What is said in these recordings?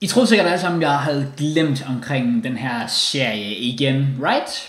I troede sikkert alle sammen, jeg havde glemt omkring den her serie igen, right?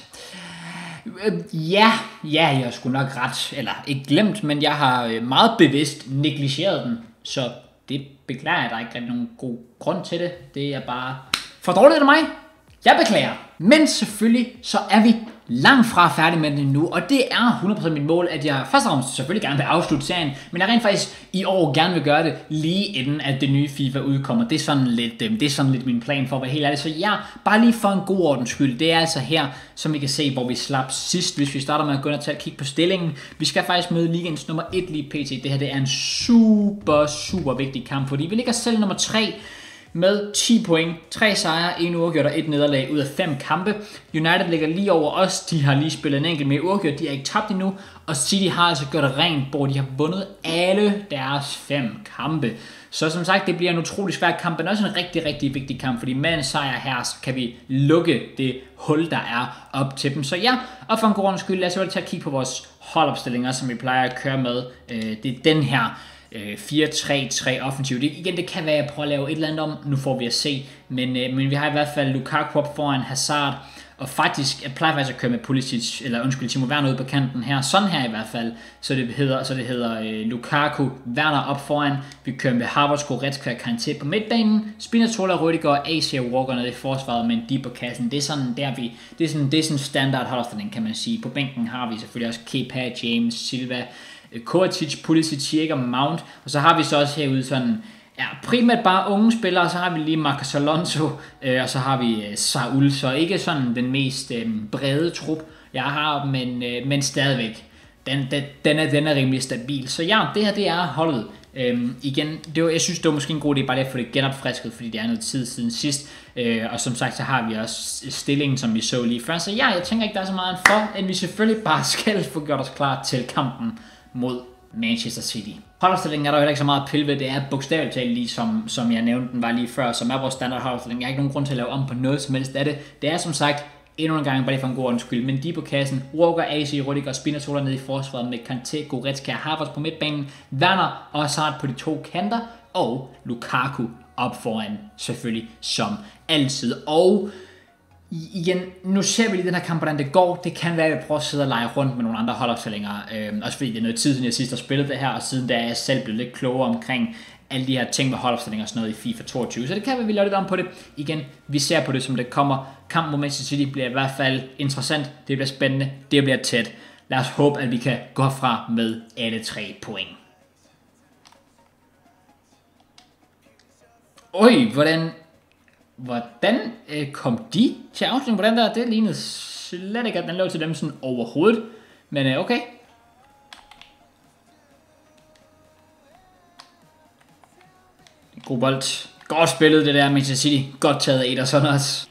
Ja, jeg skulle nok ret, eller ikke glemt, men jeg har meget bevidst negligeret den, så det beklager jeg, der er ikke rigtig nogen god grund til det. Det er bare for dårligt af mig. Jeg beklager. Men selvfølgelig, så er vi langt fra færdige med den nu, og det er 100% mit mål, at jeg først og fremmest selvfølgelig gerne vil afslutte serien, men jeg rent faktisk i år gerne vil gøre det lige inden, at det nye FIFA udkommer. Det er sådan lidt min plan for at være helt ærlig. Så ja, bare lige for en god ordens skyld, det er altså her, som I kan se, hvor vi slap sidst, hvis vi starter med at gå ind og tage et kig på stillingen. Vi skal faktisk møde ligens nummer 1 lige pt. Det her det er en super vigtig kamp, fordi vi ligger selv nummer 3, med 10 point, 3 sejre, 1 uafgjort og 1 nederlag ud af 5 kampe. United ligger lige over os, de har lige spillet en enkelt mere uafgjort, de har ikke tabt endnu. Og City har altså gjort det rent, hvor de har vundet alle deres 5 kampe. Så som sagt, det bliver en utrolig svær kamp, men også en rigtig vigtig kamp, fordi med en sejr her, så kan vi lukke det hul, der er op til dem. Så ja, og for en god ordens skyld, lad os tage et kig på vores holdopstillinger, som vi plejer at køre med. Det er den her 4-3-3 offensivt. Igen, det kan være, at jeg prøver at lave et eller andet om. Nu får vi at se. Men vi har i hvert fald Lukaku op foran Hazard. Og faktisk, jeg plejer faktisk at køre med Pulisic, Timo Werner ude på kanten her. Sådan her i hvert fald. Så det hedder Lukaku, Werner op foran. Vi kører med Havertz, Goretzka og Kanté på midtbanen. Spinazzola, Rüdiger og AC og Walker nede i forsvaret med en deep på kassen. Det er sådan der det er sådan standard holdopstilling, kan man sige. På bænken har vi selvfølgelig også Kepa, James, Silva, Kovacic, Pulisic, Tjekke og Mount. Og så har vi så også herude sådan, ja, primært bare unge spillere, og så har vi lige Marcos Alonso, og så har vi Saul, så ikke sådan den mest brede trup, jeg har, men stadigvæk, den er rimelig stabil. Så ja, det her det er holdet. Igen, jeg synes det var måske en god idé bare lige at få det genopfrisket, fordi det er noget tid siden sidst, og som sagt så har vi også stillingen, som vi så lige før. Så ja, jeg tænker ikke der er så meget for, at vi selvfølgelig bare skal få gjort os klar til kampen mod Manchester City. Holdopstillingen er der jo heller ikke så meget at pille ved. Det er bogstaveligt talt lige som jeg nævnte den var lige før, som er vores standard holdopstilling. Jeg har ikke nogen grund til at lave om på noget som helst af det. Det er som sagt endnu en gang bare lige for en god undskyld, men de på kassen, Walker, AC, Rüdiger og Spinazzola nede i forsvaret med Kanté, Goretzka og Havertz på midtbanen, Werner og Hazard på de 2 kanter, og Lukaku op foran selvfølgelig som altid. Og igen, nu ser vi lige den her kamp, hvordan det går. Det kan være, at jeg prøver at sidde og lege rundt med nogle andre holdopstillinger. Også fordi det er noget tid siden jeg sidst har spillet det her, og siden da er jeg selv blevet lidt klogere omkring alle de her ting med holdopstillinger og sådan noget i FIFA 22. Så det kan være, at vi laver lidt om på det. Igen, vi ser på det, som det kommer. Kampen mod Manchester City bliver i hvert fald interessant. Det bliver spændende. Det bliver tæt. Lad os håbe, at vi kan gå fra med alle 3 point. Øj, Hvordan kom de til afslutning på den der? Det lignede slet ikke, at den lå til dem sådan overhovedet. Men okay. God bold. Godt spillet det der Manchester City. Godt taget af Ederson også.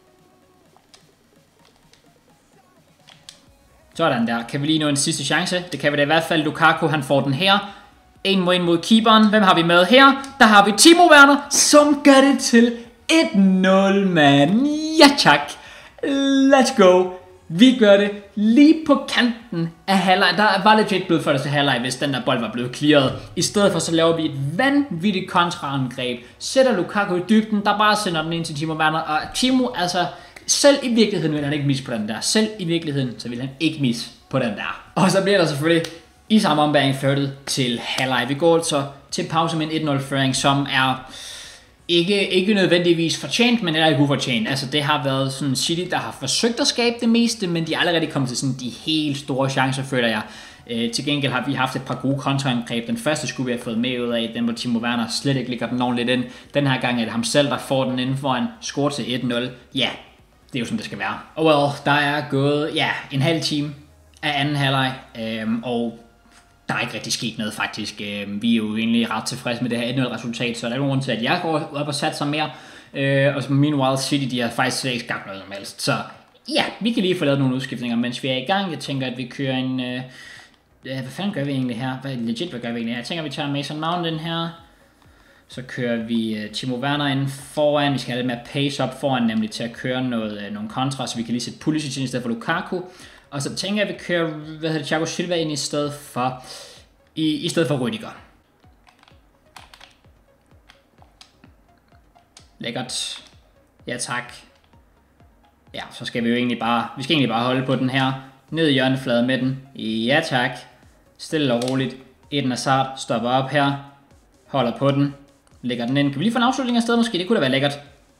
Sådan der. Kan vi lige nå en sidste chance? Det kan vi da i hvert fald. Lukaku han får den her. 1 mod keeperen. Hvem har vi med her? Der har vi Timo Werner, som gør det til 1-0, mand. Ja, tak. Let's go. Vi gør det lige på kanten af halvleg. Der var legit blevet først til halvleg, hvis den der bold var blevet clearet. I stedet for så laver vi et vanvittigt kontraangreb. Sætter Lukaku i dybden, der bare sender den ind til Timo Werner. Og Timo, altså, selv i virkeligheden vil han ikke misse på den der. Selv i virkeligheden, så vil han ikke misse på den der. Og så bliver der selvfølgelig i samme ombæring ført til halvleg. Vi går altså til pause med en 1-0-føring, som er ikke nødvendigvis fortjent, men heller ikke ufortjent. Altså det har været sådan City, der har forsøgt at skabe det meste, men de er allerede kommet til sådan de helt store chancer, føler jeg. Til gengæld har vi haft et par gode kontraangreb. Den første skulle vi have fået med ud af, den hvor Timo Werner slet ikke ligger den ordentligt ind. Den her gang er det ham selv, der får den inden for en score til 1-0. Ja, det er jo sådan det skal være. Og well, der er gået en halv time af anden halvleg, og der er ikke rigtig sket noget faktisk. Vi er jo egentlig ret tilfredse med det her 1-0 resultat, så der er nogen grund til, at jeg går op og satser mere. Og så meanwhile City, de har faktisk slet ikke skabt noget som helst. Så ja, vi kan lige få lavet nogle udskiftninger, mens vi er i gang. Jeg tænker, at vi kører en... hvad fanden gør vi egentlig her? Hvad gør vi egentlig her? Jeg tænker, at vi tager Mason Mount ind her. Så kører vi Timo Werner ind foran. Vi skal have lidt mere pace op foran, nemlig til at køre nogle kontra, så vi kan lige sætte Pulisic ind i stedet for Lukaku. Og så tænker jeg, at vi kører Thiago Silva ind i stedet for Rüdiger. Lækkert. Ja, tak. Ja, så skal vi jo egentlig bare holde på den her. Ned i hjørnefladen med den. Ja, tak. Stille og roligt. Eden Hazard stopper op her. Holder på den. Lægger den ind. Kan vi lige få en afslutning af sted måske? Det kunne da være lækkert.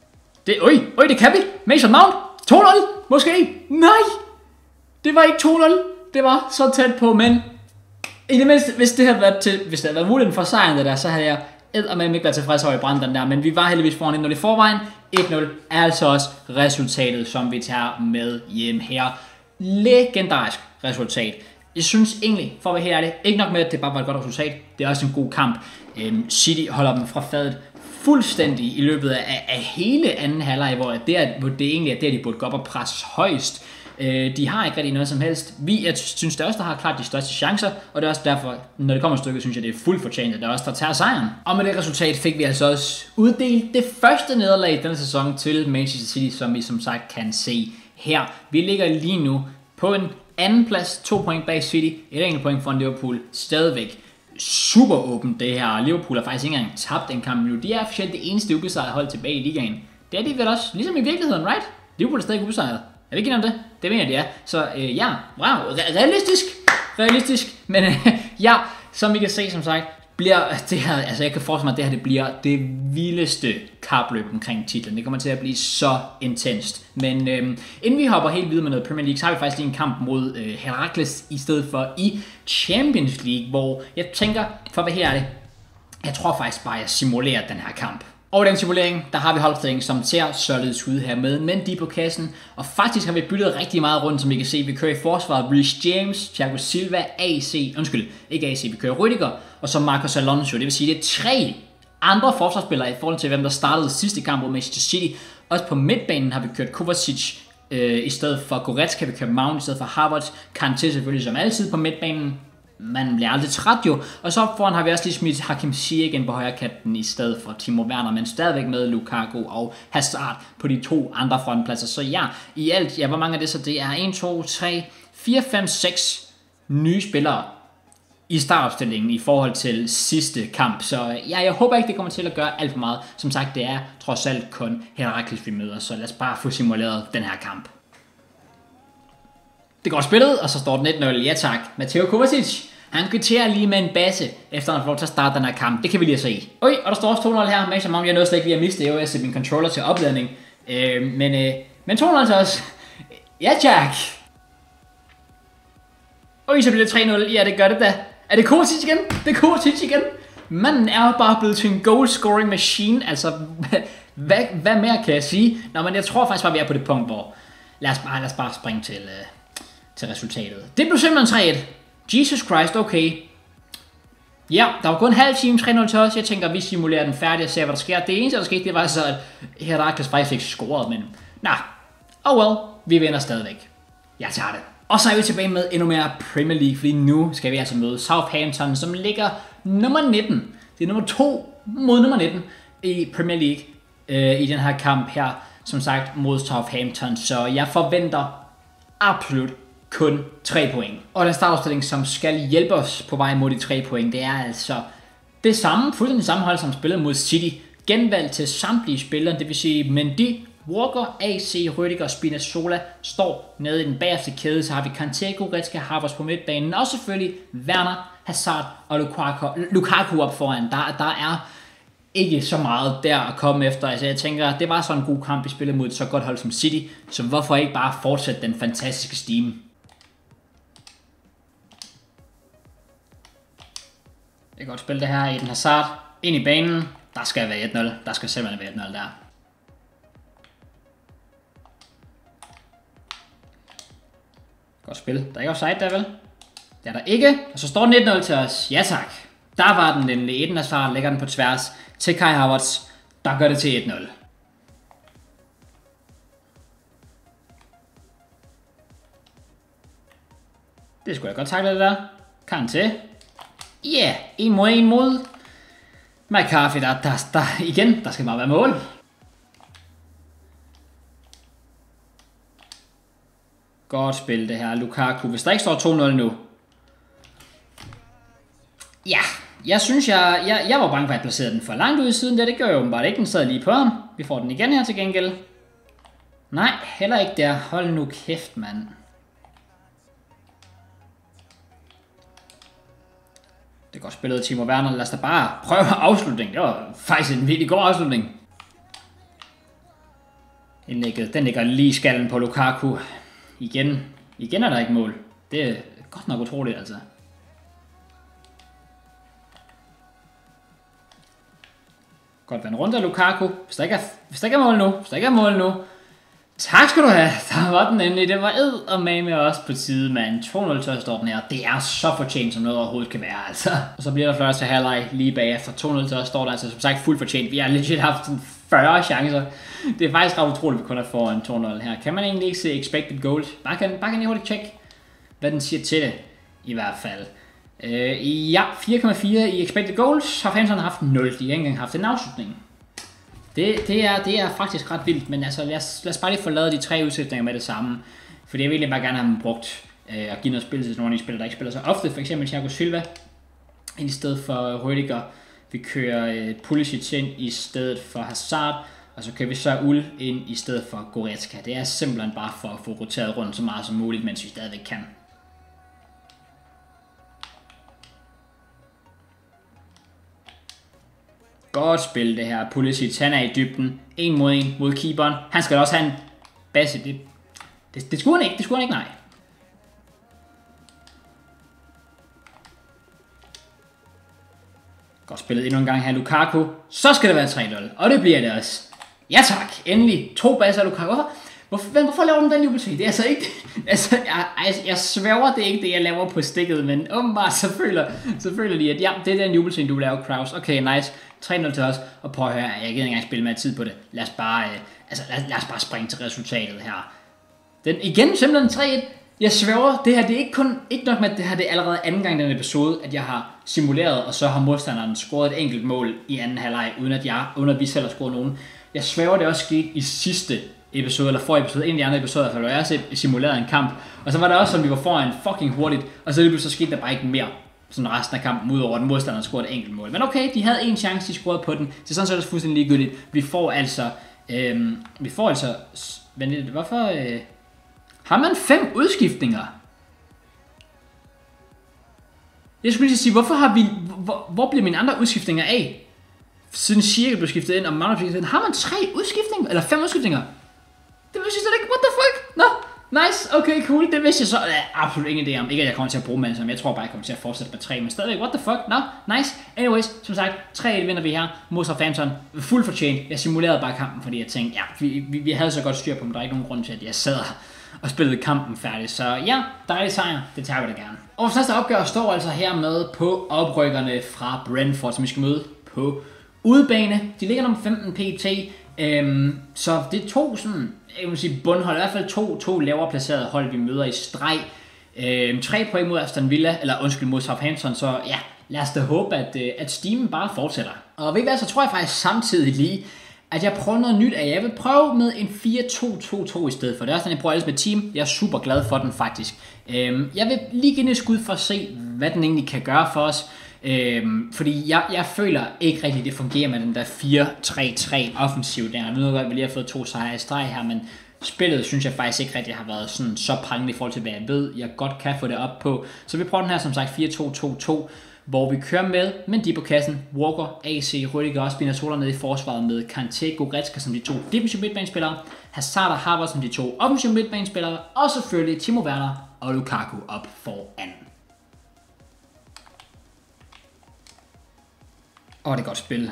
Det kan vi. Mason Mount. 2-0. Måske. Nej. Det var ikke 2-0. Det var så tæt på, men i det mindste, hvis det havde været muligheden for sejren der, så havde jeg eddermame ikke været tilfreds over i Brandon der, men vi var heldigvis foran 1-0 i forvejen. 1-0 er altså også resultatet, som vi tager med hjem her. Legendarisk resultat. Jeg synes egentlig, for at være helt ærlig, ikke nok med, at det bare var et godt resultat, det er også en god kamp. City holder dem fra fadet fuldstændig i løbet af hele anden halvleg, hvor det egentlig er der, de burde gå op og presse højst. De har ikke rigtig noget som helst. Jeg synes, det er også, der har klart de største chancer, og det er også derfor, når det kommer et stykke, synes jeg, det er fuldt fortjent, at det er også, der tager sejren. Og med det resultat fik vi altså også uddelt det første nederlag i denne sæson til Manchester City, som vi som sagt kan se her. Vi ligger lige nu på en anden plads, 2 point bag City, et enkelt point foran Liverpool, stadigvæk super åbent det her. Liverpool har faktisk ikke engang tabt en kamp nu. De er officielt det eneste ubesejrede hold tilbage i ligaen. Det er de vel også, ligesom i virkeligheden, right? Liverpool er stadig ubesejret. Er vi ikke enige om det? Det mener de er. Så ja, wow, realistisk, men ja, som vi kan se, som sagt, bliver det her, altså jeg kan forestille mig, at det her det bliver det vildeste kapløb omkring titlen. Det kommer til at blive så intenst. Men inden vi hopper helt videre med noget Premier League, så har vi faktisk lige en kamp mod Herakles i stedet for i Champions League, hvor jeg tænker, for at være helt ærlig, jeg tror faktisk bare, at jeg simulerer den her kamp. Og den simulering, der har vi holdopstillingen, som ser således ud her med Mendy på kassen. Og faktisk har vi byttet rigtig meget rundt, som I kan se. Vi kører i forsvaret Reece James, Thiago Silva, ikke AC, vi kører Rüdiger, og så Marcos Alonso. Det vil sige, det er 3 andre forsvarsspillere i forhold til, hvem der startede sidste kamp mod Manchester City. Også på midtbanen har vi kørt Kovacic i stedet for Goretzka, vi kørt Mount i stedet for Havertz. Kanté selvfølgelig som altid på midtbanen. Man bliver aldrig træt jo. Og så foran har vi også lige smidt Hakim Ziyech igen på højre kanten i stedet for Timo Werner, men stadigvæk med Lukaku og Hazard på de 2 andre frontpladser. Så ja, i alt, ja, hvor mange af det så? Det er 1, 2, 3, 4, 5, 6 nye spillere i startopstillingen i forhold til sidste kamp. Så ja, jeg håber ikke, det kommer til at gøre alt for meget. Som sagt, det er trods alt kun Herakles, vi møder, så lad os bare få simuleret den her kamp. Det går spillet, og så står den 1-0. Ja tak. Mateo Kovacic, han kvitterer lige med en basse, efter han får lov til at starte den her kamp. Det kan vi lige se. Og der står også 2-0 her. Mason Mount, jeg nåede slet ikke lige at miste det. Jeg sætter min controller til opladning. Men 2-0 til os. Ja tak. Så bliver det 3-0. Ja, det gør det da. Er det Kovacic igen? Det er Kovacic igen. Manden er jo bare blevet til en goal scoring machine. Altså, hvad mere kan jeg sige? Nå, men jeg tror faktisk bare, vi er på det punkt, hvor lad os bare springe til resultatet. Det blev simpelthen 3-1. Jesus Christ, okay. Ja, der var kun en halv time 3-0 til os. Jeg tænker, vi simulerer den færdig og ser, hvad der sker. Det eneste, der skete, det var så, at Herakles faktisk ikke scoret, men vi vinder stadigvæk. Jeg tager det. Og så er vi tilbage med endnu mere Premier League, fordi nu skal vi altså møde Southampton, som ligger nummer 19. Det er nummer 2 mod nummer 19 i Premier League i den her kamp her, som sagt mod Southampton. Så jeg forventer absolut kun 3 point. Og den startopstilling, som skal hjælpe os på vej mod de 3 point, det er altså det samme, fuldstændig samme hold, som spillede mod City. Genvalg til samtlige spillere, det vil sige Mendy, Walker, AC, Rüdiger og Spinazzola står nede i den bagerste kæde. Så har vi Kanté, Goretzka, Havertz på midtbanen, og selvfølgelig Werner, Hazard og Lukaku op foran. Der er ikke så meget der at komme efter. Altså jeg tænker, det var sådan en god kamp, vi spillede mod et så godt hold som City, så hvorfor ikke bare fortsætte den fantastiske stime? Det er godt spille det her i den Hazard. Ind i banen. Der skal være 1-0. Der skal simpelthen være 1-0 der. Godt spil. Der er ikke offside der, vel? Det er der ikke. Og så står den 1-0 til os. Ja tak. Der var den nemlig. Eden Hazard lægger den på tværs til Kai Havertz. Der gør det til 1-0. Det skulle jeg godt takle det der. Kanté. Ja, en mod McCarthy. Der igen, der skal bare være mål. Godt spil det her, Lukaku. Hvis der ikke står 2-0 nu. Jeg synes, jeg var bange for, at jeg placerede den for langt ud i siden. Det gør jeg åbenbart ikke. Den sad lige på ham. Vi får den igen her til gengæld. Nej, heller ikke der. Hold nu kæft, mand. Det er godt spillet, Timo Werner. Lad os da bare prøve afslutning. Det var faktisk en virkelig god afslutning. Indlægget, den ligger lige i skallen på Lukaku. Igen er der ikke mål. Det er godt nok utroligt, altså. Godt vand rundt af Lukaku. Hvis der ikke er mål nu. Tak skal du have. Der var den endelig. Det var eddermame også på tide, mand. 2-0 til står den her. Det er så fortjent, som noget overhovedet kan være, altså. Og så bliver der første halvleg lige bagefter. 2-0 til står der altså som sagt fuldt fortjent. Vi har legit haft sådan 40 chancer. Det er faktisk ret utroligt, at vi kun har foran 2-0 her. Kan man egentlig ikke se expected goals? Bare kan I hurtigt tjekke, hvad den siger til det, i hvert fald. Ja, 4,4 i expected goals. Har Hampton haft 0. De har ikke engang haft en afslutning. Det er faktisk ret vildt, men altså lad os bare lige få lavet de 3 udsætninger med det samme. For jeg vil egentlig bare gerne have dem brugt og give noget spil til nogle af de spillere, der ikke spiller så ofte. For eksempel Thiago Silva i stedet for Rüdiger. Vi kører Pulisic ind i stedet for Hazard. Og så kører vi så Ul ind i stedet for Goretzka. Det er simpelthen bare for at få roteret rundt så meget som muligt, mens vi stadigvæk kan. Godt spil det her. Pulisic, han er i dybden. 1 mod keeperen. Han skal også have en base. Det skulle han ikke. Nej. Godt spillet endnu en gang her, Lukaku. Så skal det være 3-0. Og det bliver det også. Ja tak. Endelig 2 baser af Lukaku. Hvorfor laver den jubeltid? Det er altså ikke... Altså, jeg sværger, det er ikke det, jeg laver på stikket, men åbenbart så føler de, at ja, det er den jubeltid, du laver, Kraus. Okay, nice. 3-0 til os. Og prøv at høre, jeg gider ikke engang spille mere tid på det. Lad os bare springe til resultatet her. Den igen simpelthen 3-1. Jeg sværger, det her det er ikke nok med, at det her det er allerede anden gang i den episode, at jeg har simuleret, og så har modstanderen scoret et enkelt mål i anden halvleg, uden at vi selv har scoret nogen. Jeg sværger, det også skete i sidste episode, eller forrige episode, en af de andre episoder, hvor jeg også simulerede en kamp, og så var det også sådan, vi var foran fucking hurtigt, og så skete der bare ikke mere sådan resten af kampen, udover den modstander scorede et enkelt mål. Men okay, de havde en chance, de scorede på den, så sådan så er det fuldstændig ligegyldigt. Vi får altså, hvorfor, har man 5 udskiftninger? Jeg skulle lige sige, hvorfor har vi, hvor bliver mine andre udskiftninger af? Siden Schirke blev skiftet ind, og Manuel blev skiftet ind, har man 3 udskiftninger, eller 5 udskiftninger? Det vidste jeg slet ikke. What the fuck? Nå, nice, okay, cool. Det vidste jeg så absolut ingen idé om. Ikke at jeg kommer til at bruge med, jeg tror bare, jeg kommer til at fortsætte med 3, men stadigvæk, what the fuck? Nå, nice. Anyways, som sagt, 3-1 vinder vi her mod Southampton. Fuld fortjent. Jeg simulerede bare kampen, fordi jeg tænkte, ja, vi havde så godt styr på dem, der er ikke nogen grund til, at jeg sad og spillede kampen færdig. Så ja, dejlig sejr. Det tager vi da gerne. Og næste opgør står altså hermed på oprykkerne fra Brentford, som vi skal møde på udebane. De ligger nummer 15 pt. Så det er 2 sådan, jeg vil sige bundhold, i hvert fald to lavere placerede hold, vi møder i streg. 3 point mod Aston Villa, eller undskyld mod Southampton, så ja, lad os da håbe, at stimen bare fortsætter. Og ved I hvad, så tror jeg faktisk samtidig lige, at jeg prøver noget nyt af. Jeg vil prøve med en 4-2-2-2 i stedet for. Det er også den, jeg prøver ellers med team. Jeg er super glad for den faktisk. Jeg vil lige give et skud for at se, hvad den egentlig kan gøre for os. Fordi jeg føler ikke rigtigt, det fungerer med den der 4-3-3 offensiv der. Nu ved jeg, at vi lige har fået 2 sejre i streg her, men spillet synes jeg faktisk ikke rigtig har været sådan så prangende i forhold til, hvad jeg ved, jeg godt kan få det op på. Så vi prøver den her som sagt 4-2-2-2, hvor vi kører med Mendy på kassen, Walker, AC, Rüdiger og Spinazzola nede i forsvaret med Kanté, Goretzka som de 2 defensive midtbanespillere, Hazard og Havertz som de 2 offensive midtbanespillere, og selvfølgelig Timo Werner og Lukaku op foran. Det er godt spil.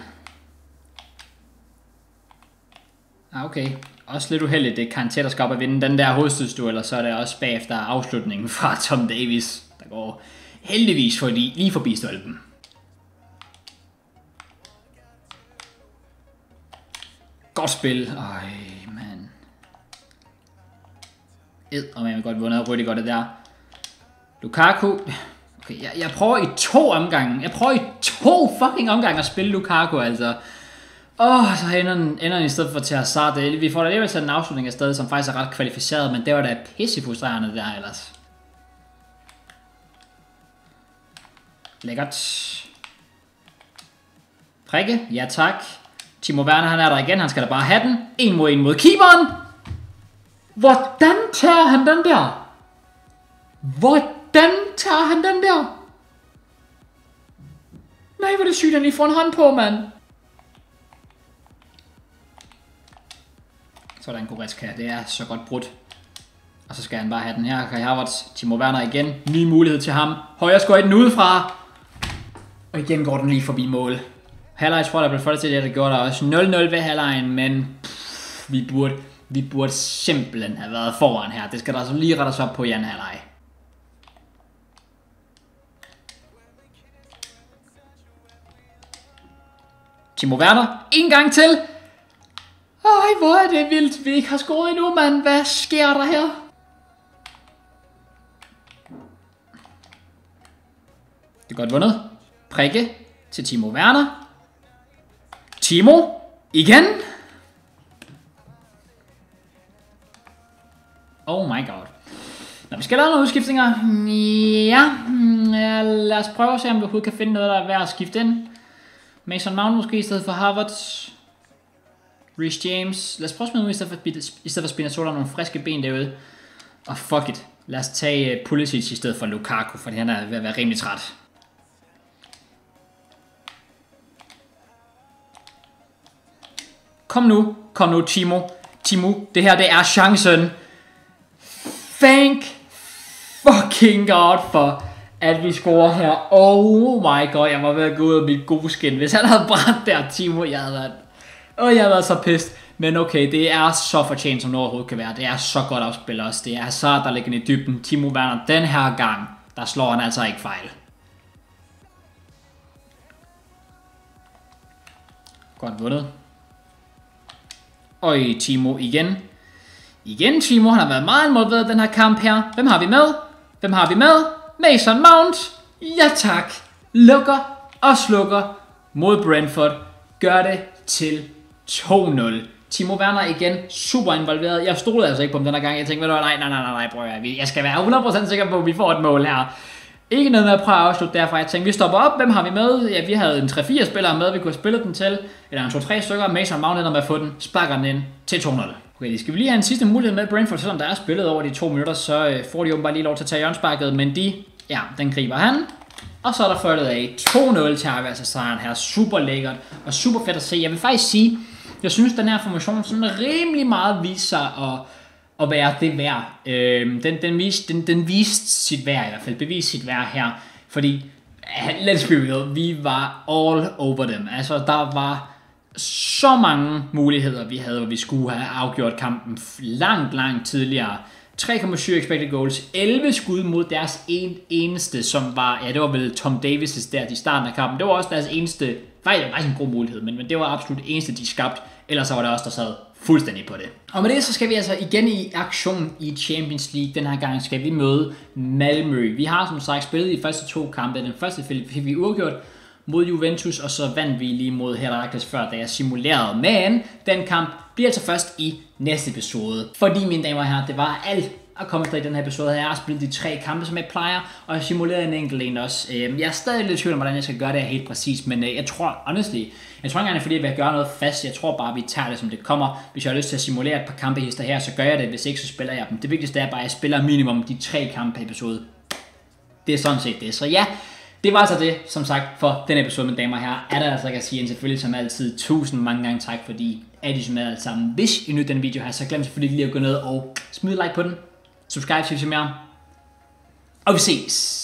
Okay. Også lidt uheldigt, det er Kanté, der skal op og vinde den der hovedstødsduel, og så er der også bagefter afslutningen fra Tom Davies, der går heldigvis lige forbi stolpen. Godt spil. Øj, mand. Og man har godt vundet og Rüdiger det der. Lukaku. Okay, jeg prøver i 2 omgange. Jeg prøver i 2 fucking omgange at spille Lukaku, altså. Så ender den i stedet for til Hazard. Vi får da alligevel til en afslutning af stedet, som faktisk er ret kvalificeret, men det var da pissefrustrerende der ellers. Lækkert. Prikke, ja tak. Timo Werner, han er der igen, han skal da bare have den. 1 mod keeperen. Hvordan tager han den der? Hvordan tager han den der? Nej, hvor er det sygt, han lige får en hånd på, mand. Sådan, Goretzka, det er så godt brudt. Og så skal han bare have den her. Kai Havertz, Timo Werner igen. Ny mulighed til ham. Højre skøj den udefra. Og igen går den lige forbi mål. Halvleg tror jeg, der blev foldet til det, der gjorde der også 0-0 ved halvlejen, men vi burde simpelthen have været foran her. Det skal der altså lige rettes op på i anden halvleg. Timo Werner, en gang til. Ej, hvor er det vildt, vi ikke har scoret endnu, mand. Hvad sker der her? Det er godt vundet. Prikke til Timo Werner. Timo, igen. Oh my god. Nå, vi skal lave nogle udskiftninger. Ja, lad os prøve at se, om vi overhovedet kan finde noget, der er værd at skifte ind. Mason Mount måske i stedet for Havertz. Reece James. Lad os prøve at smide ud i stedet for Spinazzola nogle friske ben derude. Og fuck it. Lad os tage Pulisic i stedet for Lukaku, fordi han er ved at være rimelig træt. Kom nu, Timo. Timo, det her, det er chancen. Thank fucking god for, at vi scorer her. Oh my god, jeg var ved at gå ud af mit gode skin. Hvis han havde brændt der, Timo, jeg havde været så pissed. Men okay, det er så fortjent, som det overhovedet kan være. Det er så godt afspillet også. Det er Hazard, der ligger i dybden. Timo Werner, den her gang, der slår han altså ikke fejl. Godt vundet. Og Timo igen. Igen Timo, han har været meget involveret i den her kamp her. Hvem har vi med? Mason Mount. Ja tak. Lukker og slukker mod Brentford. Gør det til 2-0. Timo Werner igen super involveret. Jeg stolede altså ikke på ham den her gang. Jeg tænkte, nej, bror. Jeg skal være 100% sikker på, at vi får et mål her. Ikke noget med at prøve at afslutte derfra. Jeg tænkte, vi stopper op. Hvem har vi med? Ja, vi havde en 3-4 spillere med, vi kunne have spillet den til. Eller en 2-3 stykker. Mason Mount ender med at få den. Sparker den ind til 2-0. Okay, de skal vi lige have en sidste mulighed med Brentford, selvom der er spillet over de 2 minutter, så får de åbenbart lige lov til at tage hjørnesparket. Men den griber han. Og så er der foldet af 2-0 til afværelse sejren her. Super lækkert og super fedt at se. Jeg vil faktisk sige, jeg synes, den her formation sådan rimelig meget viser sig at være det værd. Den viste sit værd i hvert fald. Beviste sit værd her. Fordi, let's be real, vi var all over dem. Altså, der var så mange muligheder, vi havde, hvor vi skulle have afgjort kampen langt tidligere. 3,7 expected goals, 11 skud mod deres eneste, som var, det var vel Tom Davis' der i starten af kampen. Det var også deres eneste, faktisk var en god mulighed, men det var absolut eneste, de skabte. Ellers så var det også der sad fuldstændig på det. Og med det, så skal vi altså igen i aktion i Champions League. Den her gang skal vi møde Malmö. Vi har som sagt spillet i første 2 kampe. Den første fik vi uafgjort mod Juventus, og så vandt vi lige mod Herakles før, da jeg simulerede. Men den kamp bliver altså først i næste episode. Fordi, mine damer og herrer, det var alt at komme efter i den her episode. Jeg har spillet de 3 kampe, som jeg plejer, og jeg simulerede en enkelt en også. Jeg er stadig lidt i tvivl om, hvordan jeg skal gøre det helt præcis, men jeg tror, honestly, jeg tror ikke engang, fordi jeg vil gøre noget fast. Jeg tror bare, vi tager det, som det kommer. Hvis jeg har lyst til at simulere et par kampehister her, så gør jeg det. Hvis ikke, så spiller jeg dem. Det vigtigste er bare, at jeg spiller minimum de 3 kampe per episode. Det er sådan set det. Så ja, det var altså det, som sagt, for den episode, mine damer og herrer. Er der altså ikke at sige en selvfølgelig som altid 1000 mange gange tak, fordi at I så med alt sammen. Hvis I nyder den video her, så glem selvfølgelig lige at gå ned og smide like på den. Subscribe til mere. Og vi ses.